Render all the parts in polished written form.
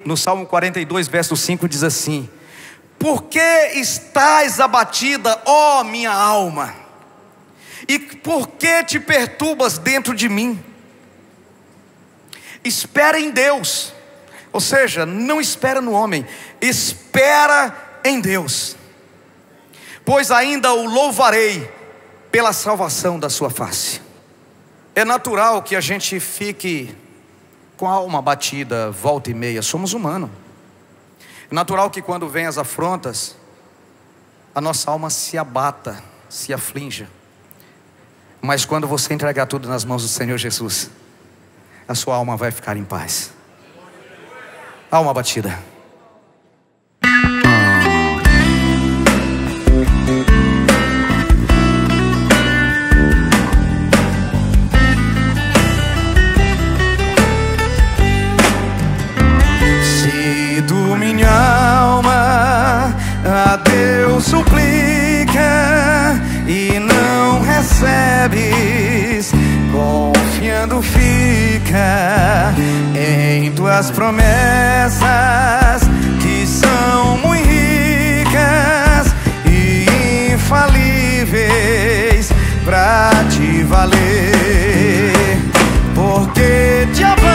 No Salmo 42, verso 5 diz assim: por que estás abatida, ó minha alma? E por que te perturbas dentro de mim? Espera em Deus. Ou seja, não espera no homem, espera em Deus. Pois ainda o louvarei pela salvação da sua face. É natural que a gente fique com a alma batida volta e meia, somos humanos. É natural que quando vem as afrontas, a nossa alma se abata, se aflinja. Mas quando você entregar tudo nas mãos do Senhor Jesus, a sua alma vai ficar em paz. Alma batida. Se tu, minha alma, a Deus suplica e não recebes, confiando fica em tuas promessas, que são muito ricas e infalíveis pra te valer. Porque te abates,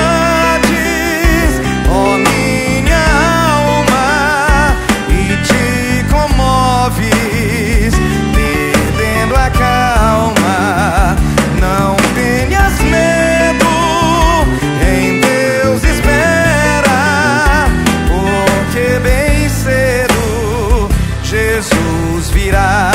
ó minha alma, e te comoves, perdendo a calma. Não tenhas medo, em Deus espera, porque bem cedo Jesus virá.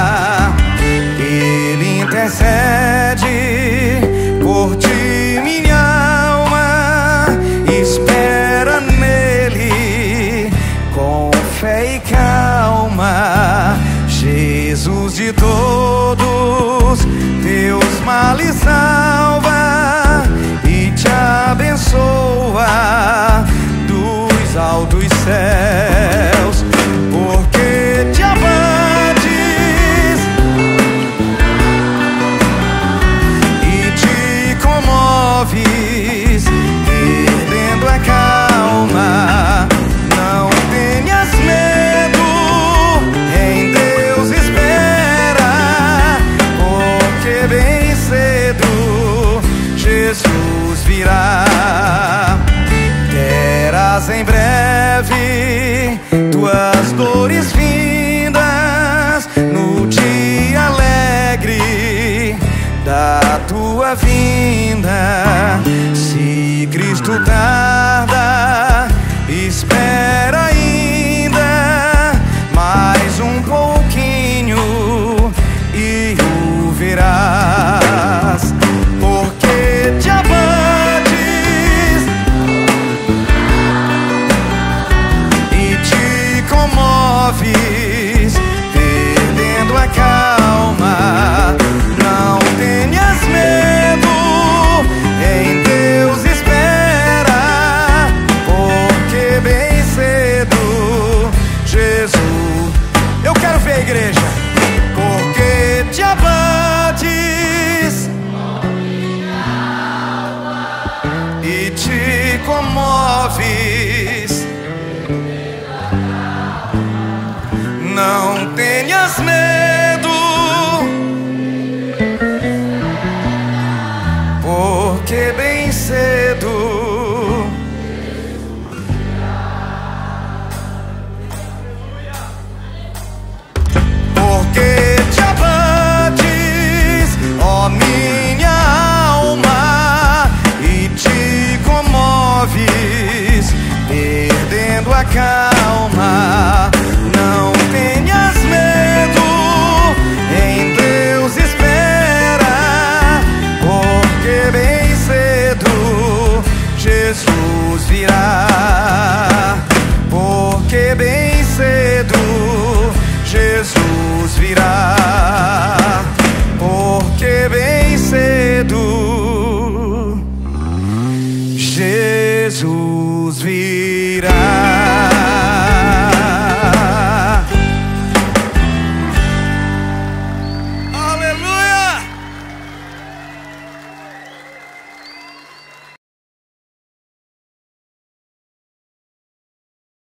Ele intercede por ti, minha alma, espera nele com fé e calma. Jesus de todos teus males salva e te abençoa dos altos céus. Porque te abates e te comoves, perdendo a calma. Não tenhas medo, em Deus espera, porque bem cedo Jesus virá. Terás em breve tuas dores vindas, no dia alegre da tua vinda. Se Cristo tarda, espera ainda mais um pouquinho e o verás. Porque te abates e te comoves, perdendo a calma. Não tenhas medo, em Deus espera, porque bem cedo Jesus. Eu quero ver a igreja. Porque te abates e te comoves, não tenhas medo, porque bem cedo porque te abates, ó minha alma, e te comoves, perdendo a calma.